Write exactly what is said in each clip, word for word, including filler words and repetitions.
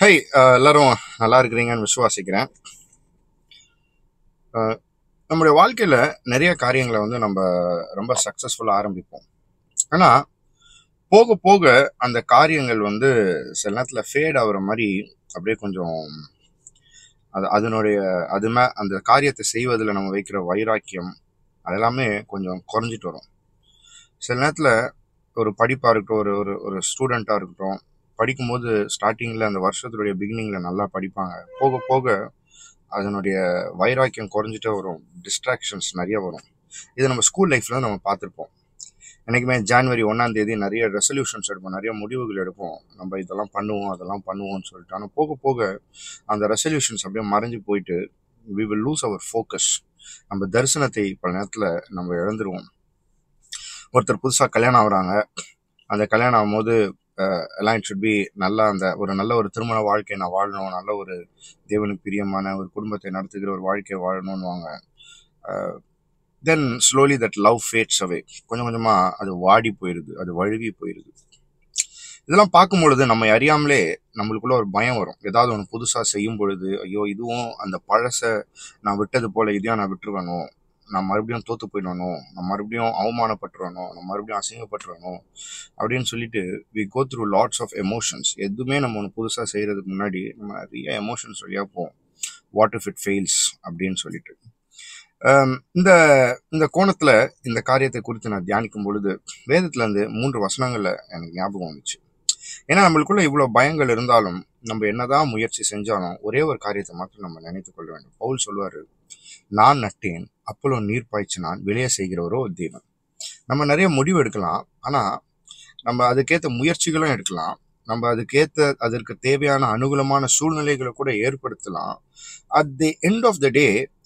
High, எல்லாரும் நல்லா இருக்கிறீங்கன்னு விசுவாசிக்கிறேன். அஹ், நம்முடைய வாழ்க்கையில நிறைய காரியங்களை வந்து நம்ம ரொம்ப சக்சஸ்ஃபுல்லா ஆரம்பிப்போம். ஆனா போக போக அந்த காரியங்கள் வந்து சில நேரத்துல ஃபேட் ஆகுற மாதிரி அப்படியே கொஞ்சம் அது அதனுடைய அதுமே அந்த காரியத்தை செய்வதில் நம்ம வைக்கிற வைராக்கியம் அதெல்லாமே கொஞ்சம் குறைஞ்சிட்டு வரும். சில நேரத்துல ஒரு படிப்பா இருக்கட்டும், ஒரு ஒரு ஒரு ஸ்டூடெண்டா இருக்கட்டும், படிக்கும்போது ஸ்டார்டிங்ல அந்த வருஷத்துடைய பிகினிங்ல நல்லா படிப்பாங்க. போக போக அதனுடைய வைராக்கியம் குறைஞ்சிட்டே வரும். டிஸ்ட்ராக்ஷன்ஸ் நிறைய வரும். இது நம்ம ஸ்கூல் லைஃப்ல நம்ம பார்த்துருப்போம். எனக்குமே ஜான்வரி ஒன்றாம் தேதி நிறைய ரெசல்யூஷன்ஸ் எடுப்போம், நிறைய முடிவுகள் எடுப்போம். நம்ம இதெல்லாம் பண்ணுவோம், அதெல்லாம் பண்ணுவோம்னு சொல்லிட்டு. ஆனால் போக போக அந்த ரெசல்யூஷன்ஸ் அப்படியே மறைஞ்சு போயிட்டு we will lose our focus. நம்ம தரிசனத்தை பல நேரத்தில் நம்ம இழந்துருவோம். ஒருத்தர் புதுசாக கல்யாணம் ஆகுறாங்க. அந்த கல்யாணம் ஆகும்போது அஹ், எல்லாம் இட் ஷுட் பி நல்லா அந்த ஒரு நல்ல ஒரு திருமண வாழ்க்கையை நான் வாழணும், நல்ல ஒரு தேவனுக்கு பிரியமான ஒரு குடும்பத்தை நடத்துகிற ஒரு வாழ்க்கையை வாழணும்னு வாங்க. Then slowly that love fades away. கொஞ்சம் கொஞ்சமா அது வாடி போயிருது, அது வழுவி போயிருது. இதெல்லாம் பார்க்கும் பொழுது நம்ம அறியாமலே நம்மளுக்குள்ள ஒரு பயம் வரும். ஏதாவது ஒன்று புதுசாக செய்யும் பொழுது, ஐயோ இதுவும் அந்த பழசை நான் விட்டது போல இதையும் நான் விட்டுருவேனோ, நான் மறுபடியும் தோத்து போயிடணும், நான் மறுபடியும் அவமானப்பட்டுருவேனோ, நான் மறுபடியும் அசிங்கப்பட்டுருவேனோ அப்படின்னு சொல்லிட்டு we go through lots of emotions. எதுவுமே நம்ம ஒன்று புதுசாக செய்யறதுக்கு முன்னாடி நம்ம நிறைய எமோஷன்ஸ் வழியாக போவோம். வாட் இஃப் இட் ஃபெயில்ஸ் அப்படின்னு சொல்லிட்டு. ஆம், இந்த இந்த கோணத்துல இந்த காரியத்தை குறித்து நான் தியானிக்கும் பொழுது வேதத்துல இருந்து மூன்று வசனங்கள்ல எனக்கு ஞாபகம் வந்துச்சு. ஏன்னா நம்மளுக்குள்ள இவ்வளவு பயங்கள் இருந்தாலும் நம்ம என்னதான் முயற்சி செஞ்சாலும் ஒரே ஒரு காரியத்தை மாத்திரம் நம்ம நினைத்துக் கொள்ள வேண்டும். பவுல் சொல்வாரு, நான் நட்டேன், அப்போலோ நீர் பாய்ச்சினான், விளைய செய்கிறவரோ தேவன். நம்ம நிறைய முடிவு எடுக்கலாம், ஆனா நம்ம அதுக்கேற்ற முயற்சிகளும் எடுக்கலாம். நம்ம அதுக்கேற்ற அதற்கு தேவையான அனுகூலமான சூழ்நிலைகளை கூட ஏற்படுத்தலாம். At the end of the day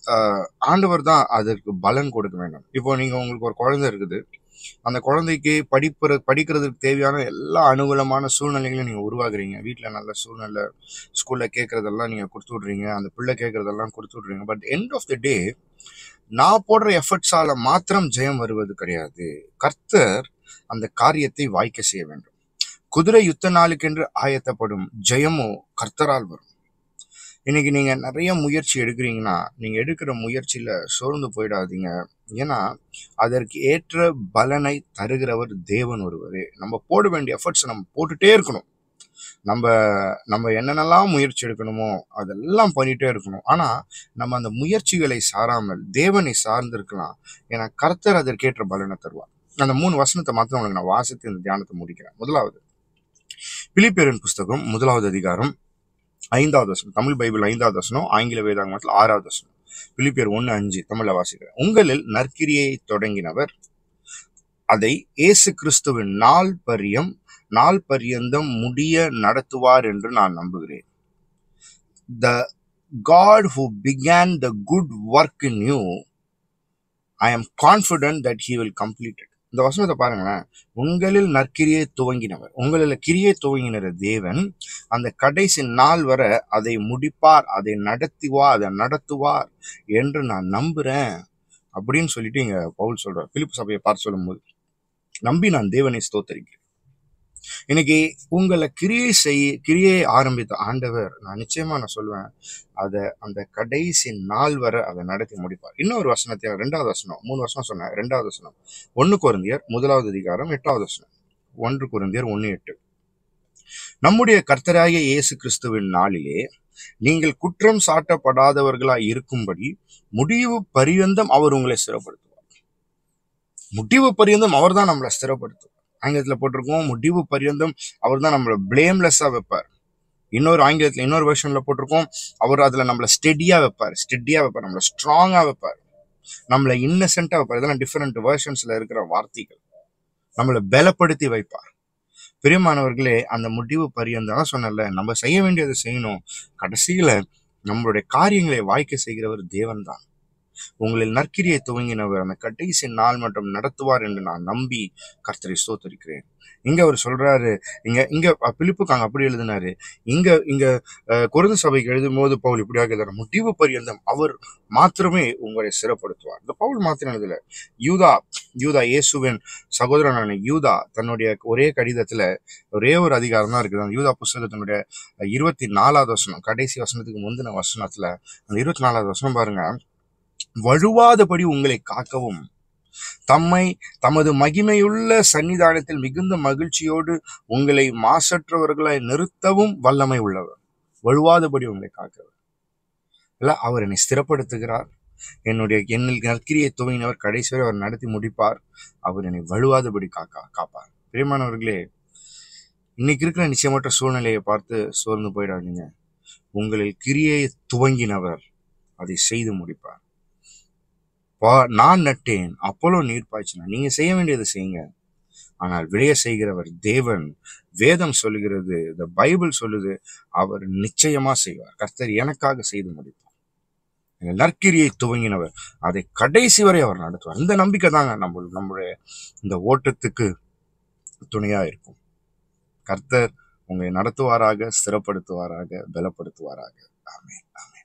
ஆண்டவர் தான் அதற்கு பலன் கொடுக்க வேண்டும். இப்போ நீங்க உங்களுக்கு ஒரு குழந்தை இருக்குது. அந்த குழந்தைக்கு படிப்புற படிக்கிறதுக்கு தேவையான எல்லா அனுகூலமான சூழ்நிலைகளையும் நீங்க உருவாக்குறீங்க. வீட்டில் நல்ல சூழ்நிலை, ஸ்கூல்ல கேட்கறதெல்லாம் நீங்க கொடுத்து விடுறீங்க, அந்த பிள்ளை கேட்கறதெல்லாம் கொடுத்து விடுறீங்க. But end of the day நான் போடுற எஃபர்ட்ஸால மாத்திரம் ஜெயம் வருவது கிடையாது. கர்த்தர் அந்த காரியத்தை வாய்க்க செய்ய வேண்டும். குதிரை யுத்த நாளுக்கென்று ஆயத்தப்படும், ஜெயமோ கர்த்தரால் வரும். இன்னைக்கு நீங்க நிறைய முயற்சி எடுக்கிறீங்கன்னா நீங்க எடுக்கிற முயற்சியில சோர்ந்து போயிடாதீங்க. ஏன்னா அதற்கு ஏற்ற பலனை தருகிறவர் தேவன் ஒருவரே. நம்ம போட வேண்டிய எஃபர்ட்ஸ் நம்ம போட்டுட்டே இருக்கணும். நம்ம நம்ம என்னென்னலாம் முயற்சி எடுக்கணுமோ அதெல்லாம் பண்ணிட்டே இருக்கணும். ஆனா நம்ம அந்த முயற்சிகளை சாராமல் தேவனை சார்ந்து இருக்கலாம். ஏன்னா கர்த்தர் அதற்கேற்ற பலனை தருவார். அந்த மூணு வசனத்தை மாத்திரம் உங்களுக்கு நான் வாசித்து இந்த தியானத்தை முடிக்கிறேன். முதலாவது, பிலிப்பியரின் புஸ்தகம் முதலாவது அதிகாரம் ஐந்தாவது வசனம். தமிழ் பைபிள் ஐந்தாவது வசனம், ஆங்கில வேதாகமத்தில் ஆறாவது வசனம். பிலிப்பியர் ஒன்னு அஞ்சு தமிழ்ல வாசிக்கிறேன். உங்களில் நற்கிரியை தொடங்கினவர் அதை இயேசு கிறிஸ்துவின் நாள் பரியம் நாள் பரியந்தம் முடிய நடத்துவார் என்று நான் நம்புகிறேன். The God who began the good work in you, I am confident that he will complete it. இந்த வசனத்தை பாருங்களேன். உங்களில் நற்கிரியை துவங்கினவர், உங்களில் கிரியை துவங்கின தேவன் அந்த கடைசி நாள் வர அதை முடிப்பார், அதை நடத்துவார், அதை நடத்துவார் என்று நான் நம்புறேன் அப்படின்னு சொல்லிட்டு இங்க பவுல் சொல்றார். பிலிப்பு சபையை பார்த்து சொல்லும் போது, நம்பி நான் தேவனை ஸ்தோத்தரிக்கிறேன். இன்னைக்கு உங்களை கிரியை செய் கிரியை ஆரம்பித்த ஆண்டவர், நான் நிச்சயமா நான் சொல்லுவேன், அதை அந்த கடைசி நாள் வரை அதை நடத்தி முடிப்பார். இன்னொரு வசனத்தை, ரெண்டாவது வசனம், மூணு வசனம் சொன்னேன், ரெண்டாவது வசனம் ஒன்னு கொரிந்தியர் முதலாவது அதிகாரம் எட்டாவது வசனம். ஒன்று கொரிந்தியர் ஒன்னு எட்டு. நம்முடைய கர்த்தராகிய இயேசு கிறிஸ்துவின் நாளிலே நீங்கள் குற்றம் சாட்டப்படாதவர்களாய் இருக்கும்படி முடிவு பரியந்தம் அவர் உங்களை ஸ்திரப்படுத்துவார். முடிவு பரியந்தம் அவர் தான் நம்மளை ஸ்திரப்படுத்துவார். ஆங்கிலத்துல போட்டிருக்கோம், முடிவு பரியந்தம் அவர் தான் நம்மளை பிளேம்லெஸ்ஸா வைப்பார். இன்னொரு ஆங்கிலத்துல இன்னொரு வெர்ஷன்ல போட்டிருக்கோம், அவர் அதுல நம்மளை ஸ்டெடியா வைப்பார், ஸ்டெடியா வைப்பார், நம்மளை ஸ்ட்ராங்கா வைப்பார், நம்மளை இன்னசென்ட்டா வைப்பார். இதெல்லாம் டிஃபரெண்ட் வெர்ஷன்ஸ்ல இருக்கிற வார்த்தைகள். நம்மளை பலப்படுத்தி வைப்பார். பிரியமானவர்களே, அந்த முடிவு பரியந்தம் சொன்னல, நம்ம செய்ய வேண்டியதை செய்யணும். கடைசியில நம்மளுடைய காரியங்களை வாய்க்க செய்கிறவர் தேவன் தான். உங்களில் நற்கிரியை துவங்கினவர் அந்த கடைசி நாள் மட்டும் நடத்துவார் என்று நான் நம்பி கர்த்தரை ஸ்தோத்திரிக்கிறேன். இங்க அவர் சொல்றாரு, இங்க இங்க பிலிப்புக்கு அங்க அப்படி எழுதினாரு, இங்க இங்க அஹ், கொரிந்து சபைக்கு எழுதும் போது பவுல் இப்படியாக எழுதுறார், முடிவு பரியந்தம் அவர் மாத்திரமே உங்களை சிறப்படுத்துவார். இந்த பவுல் மாத்திரம் எழுதல, யூதா யூதா இயேசுவின் சகோதரனான யூதா தன்னுடைய ஒரே கடிதத்துல ஒரே ஒரு அதிகாரம் தான் இருக்குது. அந்த யூதா புஸ்தகத்தினுடைய இருபத்தி நாலாவது வசனம், கடைசி வசனத்துக்கு முந்தின வசனத்துல அந்த இருபத்தி நாலாவது வசனம் பாருங்க, வழுவாதபடி உங்களை காக்கவும் தம்மை தமது மகிமையுள்ள சன்னிதானத்தில் மிகுந்த மகிழ்ச்சியோடு உங்களை மாசற்றவர்களாய் நிறுத்தவும் வல்லமை உள்ளவர். வழுவாதபடி உங்களை காக்கிறவர் இல்ல, அவர் என்னை ஸ்திரப்படுத்துகிறார். என்னுடைய என்னில் நற்கிரியை துவங்கினவர் கடைசி வரை அவர் நடத்தி முடிப்பார். அவர் என்னை வழுவாதபடி காக்கா காப்பார். பிரியமானவர்களே, இன்னைக்கு இருக்கிற நிச்சயமற்ற சூழ்நிலையை பார்த்து சோர்ந்து போயிடாதீங்க. உங்களில் கிரியை துவங்கினவர் அதை செய்து முடிப்பார். நான் நட்டேன், அப்போலோ நீர் பாய்ச்சினார். நீங்க செய்ய வேண்டியதை செய்யுங்க, ஆனால் விளைய செய்கிறவர் தேவன். வேதம் சொல்லுகிறது, இந்த பைபிள் சொல்லுது, அவர் நிச்சயமா செய்வார். கர்த்தர் எனக்காக செய்து முடிப்பார். நற்கிரியை துவங்கினவர் அதை கடைசி வரை அவர் நடத்துவார். இந்த நம்பிக்கை தாங்க நம்ம நம்முடைய இந்த ஓட்டத்துக்கு துணையா இருக்கும். கர்த்தர் உங்களை நடத்துவாராக, ஸ்திரப்படுத்துவாராக, பலப்படுத்துவாராக. ஆமென்.